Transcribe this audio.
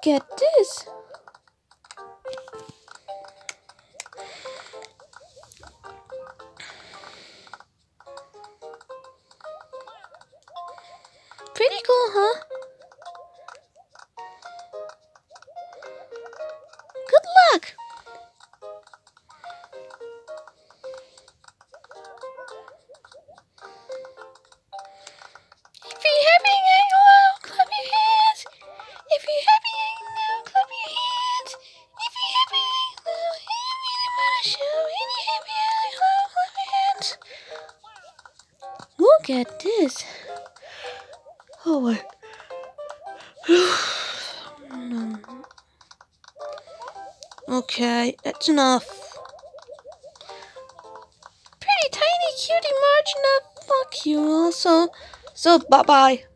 Look at this. Pretty cool, huh? Good luck. If you're happy right now, clap your hands. If you're happy right now, clap your hands. If you're happy right now, and you really want to show, and you're happy right now, clap your hands. Look at this. Oh my. Okay, that's enough. Pretty tiny cutie margin up. Fuck you also. So bye bye.